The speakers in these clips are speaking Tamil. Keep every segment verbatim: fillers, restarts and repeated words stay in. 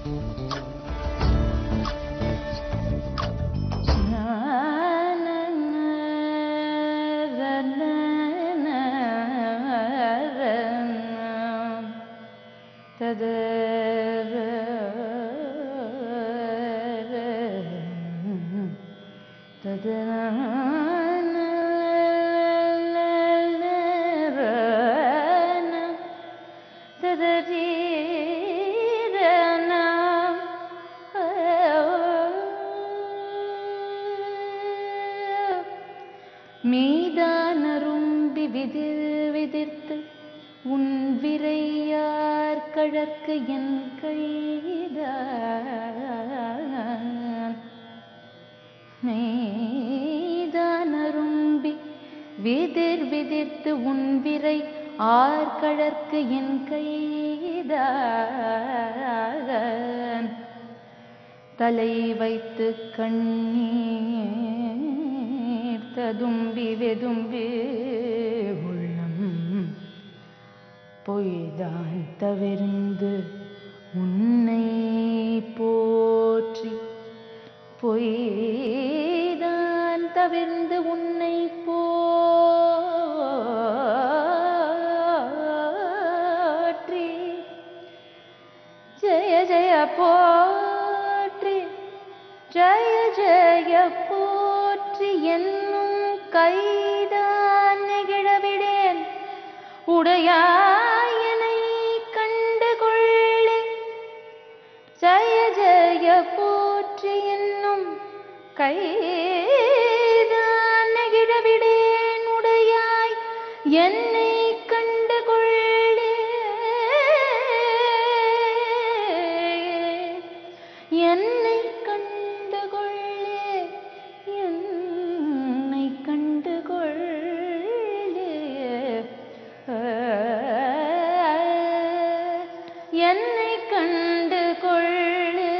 மீதானரும்பி விதிர் விதிர்த்து உன் விரையார் கழற்கு என் கைதான். மீதானரும்பி விதிர் விதிர்த்து உன் விரை ஆர் கழற்கு என் கைதான். தலை வைத்து கண்ணீர் ததும்பி வெதும்பி உள்ளம் பொய்தான் தவிர்ந்து உன்னை போற்றி. பொய்தான் தவிர்ந்து உன்னை போற்றி. ஜெய ஜெய போற்றி, ஜெய ஜெய போற்றி என்னும் கைதான் நெகிழவிடேன். உடையாயனை கண்டு கொள்ளே. ஜெய ஜெய போற்றி என்னும் கைதான் நெகிழவிடேன். உடையாய் என்னை கண்டு கொள்ளே. என்னை கண்டு கொள்ளே, என்னை கண்டு கொள்ளே, என்னை கண்டு கொள்ளே.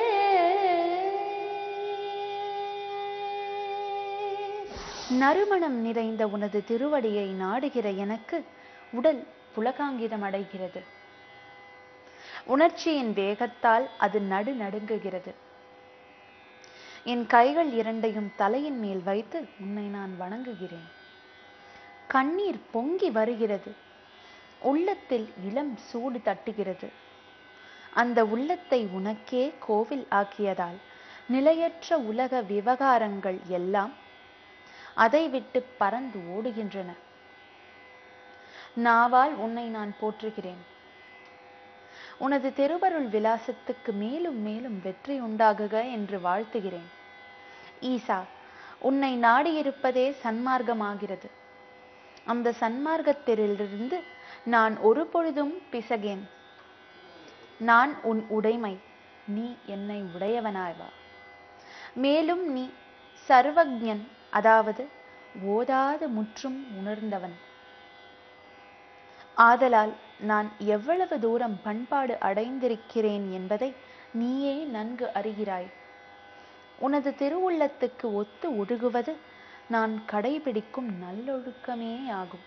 நறுமணம் நிறைந்த உனது திருவடியை நாடுகிற எனக்கு உடல் புலகாங்கிதம் அடைகிறது. உணர்ச்சியின் வேகத்தால் அது நடு நடுங்குகிறது. என் கைகள் இரண்டையும் தலையின் மேல் வைத்து உன்னை நான் வணங்குகிறேன். கண்ணீர் பொங்கி வருகிறது. உள்ளத்தில் இளம் சூடு தட்டுகிறது. அந்த உள்ளத்தை உனக்கே கோவில் ஆக்கியதால் நிலையற்ற உலக விவகாரங்கள் எல்லாம் அதை விட்டு பறந்து ஓடுகின்றன. நாவால் உன்னை நான் போற்றுகிறேன். உனது திருவருள் விலாசத்துக்கு மேலும் மேலும் வெற்றி உண்டாகுக என்று வாழ்த்துகிறேன். ஈசா, உன்னை நாடியிருப்பதே சன்மார்க்கமாகிறது. அந்த சன்மார்க்கத்திலிருந்து நான் ஒரு பொழுதும் பிசகேன். நான் உன் உடைமை, நீ என்னை உடையவனாவா. மேலும் நீ சர்வஜன், அதாவது ஓதாது முற்றும் உணர்ந்தவன். ஆதலால் நான் எவ்வளவு தூரம் பண்பாடு அடைந்திருக்கிறேன் என்பதை நீயே நன்கு அறிகிறாய். உனது திருவுள்ளத்துக்கு ஒத்து ஒழுகுவது நான் கடைபிடிக்கும் நல்லொழுக்கமே ஆகும்.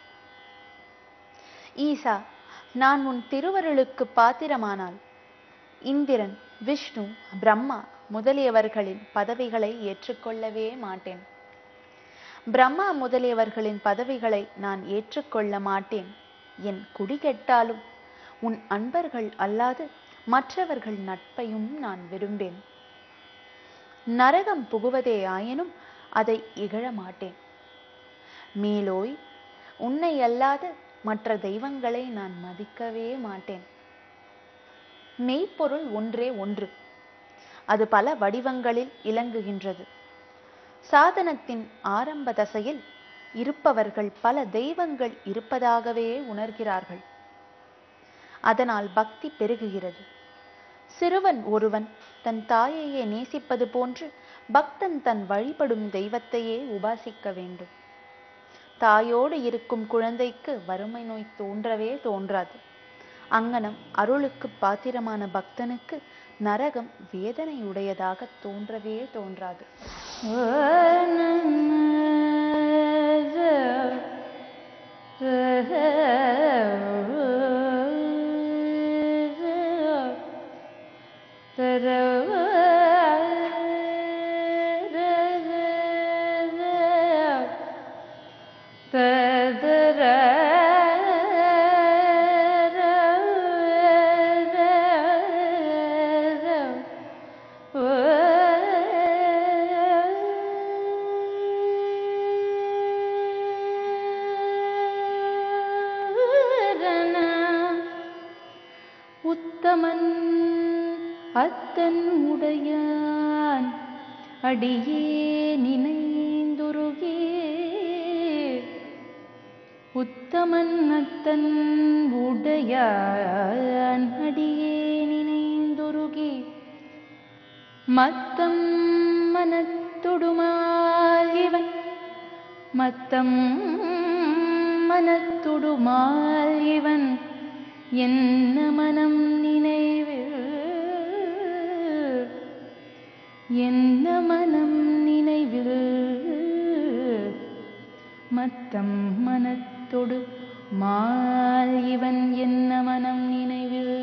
ஈசா, நான் உன் திருவருளுக்கு பாத்திரமானால் இந்திரன், விஷ்ணு, பிரம்மா முதலியவர்களின் பதவிகளை ஏற்றுக்கொள்ளவே மாட்டேன். பிரம்மா முதலியவர்களின் பதவிகளை நான் ஏற்றுக்கொள்ள மாட்டேன். என் குடி கெட்டாலும் உன் அன்பர்கள் அல்லாது மற்றவர்கள் நட்பையும் நான் விரும்பேன். நரகம் புகுவதே ஆயினும் அதை இகழ மாட்டேன். மேலோய் உன்னை அல்லாது மற்ற தெய்வங்களை நான் மதிக்கவே மாட்டேன். மெய்ப்பொருள் ஒன்றே ஒன்று. அது பல வடிவங்களில் இலங்குகின்றது. சாதனத்தின் ஆரம்ப தசையில் இருப்பவர்கள் பல தெய்வங்கள் இருப்பதாகவே உணர்கிறார்கள். அதனால் பக்தி பெருகுகிறது. சிறுவன் ஒருவன் தன் தாயையே நேசிப்பது போன்று பக்தன் தன் வழிபடும் தெய்வத்தையே உபாசிக்க வேண்டும். தாயோடு இருக்கும் குழந்தைக்கு வறுமை நோய் தோன்றவே தோன்றாது. அங்கனம் அருளுக்கு பாத்திரமான பக்தனுக்கு நரகம் வேதனை உடையதாக தோன்றவே தோன்றாது. உத்தமன் அத்தன் உடையான் அடியே நினைந்துருகே. உத்தமன் அத்தன் உடையான் அடியே நினைந்துருகே. மத்தம் மனத்தொடுமால் இவன் மத்தம் மனத்தொடுமால் இவன் என்ன மனம் நினைவில் என்ன மனம் நினைவில் மத்தம் மனத்தொடு மால் இவன் என்ன மனம் நினைவில்.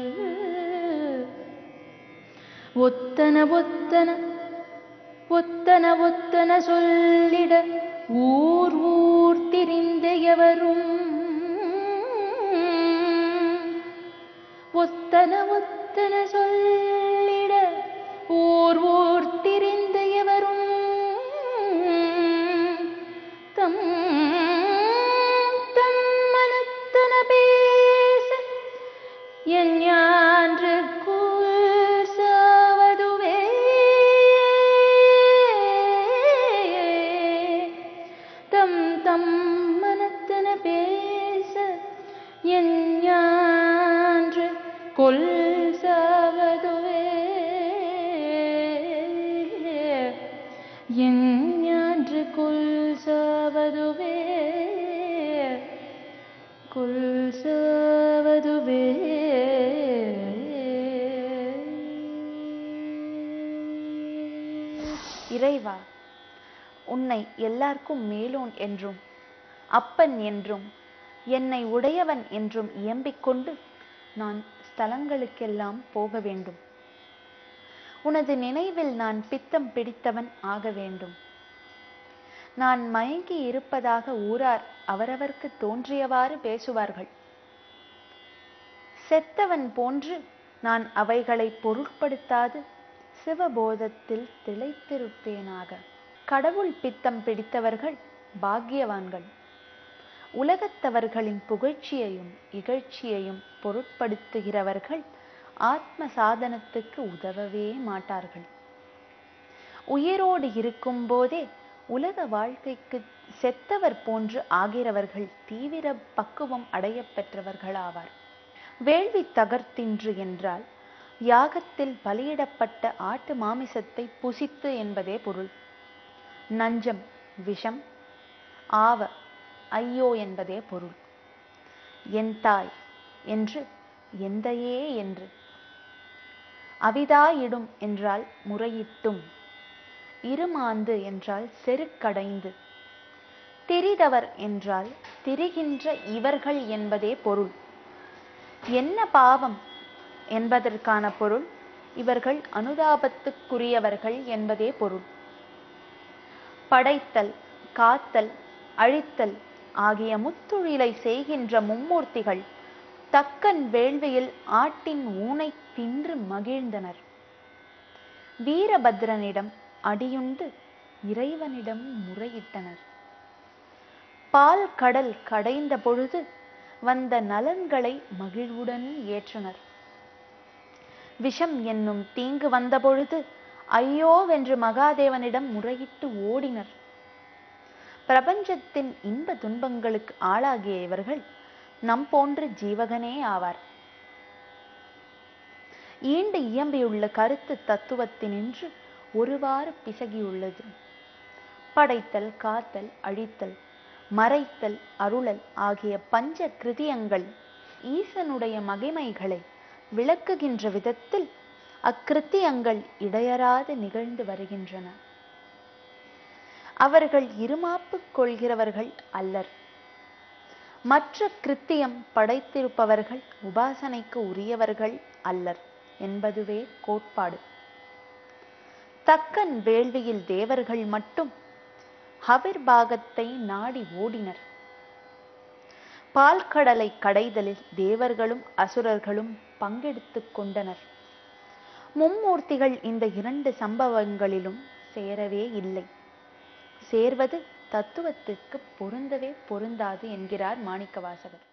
ஒத்தன ஒத்தன ஒத்தன ஒத்தன சொல்லிட ஊர் ஊர் திரிந்த எவரும் ஒத்தன ஒத்தன சொல்லிட ஊர் ஊர் திரிந்த எவரும் தம் தம் மனத்தன பேச என் ஞான்று கூசாவதுவே. தம் தம் மனத்தன பேச என் ஞான்று கொல் சாவதுவே. என் ஞான்று கொல் சாவதுவே கொல் சாவதுவே. இறைவா, உன்னை எல்லாருக்கும் மேலோன் என்றும் அப்பன் என்றும் என்னை உடையவன் என்றும் இயம்பிக் கொண்டு நான் ஸ்தலங்களுக்கெல்லாம் போக வேண்டும். உனது நினைவில் நான் பித்தம் பிடித்தவன் ஆக வேண்டும். நான் மயங்கி இருப்பதாக ஊரார் அவரவர்க்கு தோன்றியவாறு பேசுவார்கள். செத்தவன் போன்று நான் அவைகளை பொருட்படுத்தாது சிவபோதத்தில் திளைத்திருப்பேனாக. கடவுள் பித்தம் பிடித்தவர்கள் பாக்கியவான்கள். உலகத்தவர்களின் புகழ்ச்சியையும் இகழ்ச்சியையும் பொருட்படுத்துகிறவர்கள் ஆத்ம சாதனத்துக்கு உதவவே மாட்டார்கள். உயிரோடு இருக்கும் போதே உலக வாழ்க்கைக்கு செத்தவர் போன்று ஆகிறவர்கள் தீவிர பக்குவம் அடைய பெற்றவர்களாவார். வேள்வி தகர்த்தின்று என்றால் யாகத்தில் பலியிடப்பட்ட ஆட்டு மாமிசத்தை புசித்து என்பதே பொருள். நஞ்சம் விஷம், ஆவ ஐயோ என்பதே பொருள். என் தாய் என்று எந்தையே என்று. அவிதாயிடும் என்றால் முறையிட்டும். இருமாந்து என்றால் செருக்கடைந்து. திரிதவர் என்றால் திரிகின்ற இவர்கள் என்பதே பொருள். என்ன பாவம் என்பதற்கான பொருள் இவர்கள் அனுதாபத்துக்குரியவர்கள் என்பதே பொருள். படைத்தல், காத்தல், அழித்தல் ஆகிய முத்தொழிலை செய்கின்ற மும்மூர்த்திகள் தக்கன் வேள்வியில் ஆட்டின் ஊனை தின்று மகிழ்ந்தனர். வீரபத்ரனிடம் அடியுண்டு இறைவனிடம் முறையிட்டனர். பால் கடல் கடைந்த பொழுது வந்த நலன்களை மகிழ்வுடன் ஏற்றனர். விஷம் என்னும் தீங்கு வந்த பொழுது ஐயோவென்று மகாதேவனிடம் முறையிட்டு ஓடினர். பிரபஞ்சத்தின் இன்ப துன்பங்களுக்கு ஆளாகிய இவர்கள் நம் போன்ற ஜீவகனே ஆவார். ஈண்டு இயம்பியுள்ள கருத்து தத்துவத்தினின்று ஒருவாறு பிசகியுள்ளது. படைத்தல், காத்தல், அழித்தல், மறைத்தல், அருளல் ஆகிய பஞ்ச கிருதியங்கள் ஈசனுடைய மகிமைகளை விளக்குகின்ற விதத்தில் அக்கிருத்தியங்கள் இடையறாது நிகழ்ந்து வருகின்றன. அவர்கள் இருமாப்பு கொள்கிறவர்கள் அல்லர். மற்ற கிருத்தியம் படைத்திருப்பவர்கள் உபாசனைக்கு உரியவர்கள் அல்லர். என்பதுவே கோட்பாடு. தக்கன் வேள்வியில் தேவர்கள் மட்டும் அவிர்பாகத்தை நாடி ஓடினர். பால்கடலை கடைதலில் தேவர்களும் அசுரர்களும் பங்கெடுத்துக் கொண்டனர். மும்மூர்த்திகள் இந்த இரண்டு சம்பவங்களிலும் சேரவே இல்லை. சேர்வது தத்துவத்திற்கு பொருந்தவே பொருந்தாது என்கிறார் மாணிக்கவாசகர்.